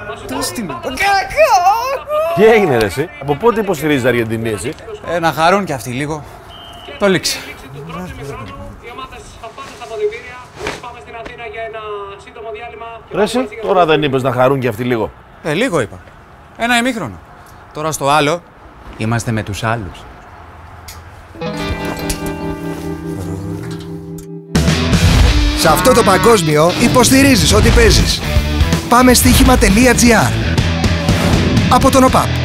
Τι έγινε ρε εσύ, από πότε υποστηρίζεις Αργεντινή εσύ? Να χαρούν κι αυτοί λίγο. Το λήξε. Ρε εσύ, τώρα δεν είπες να χαρούν κι αυτοί λίγο? Λίγο είπα. Ένα ημίχρονο. Τώρα στο άλλο, είμαστε με τους άλλους. Σε αυτό το παγκόσμιο υποστηρίζεις ό,τι παίζεις. Πάμε στοίχημα.gr. Από τον ΟΠΑΠ.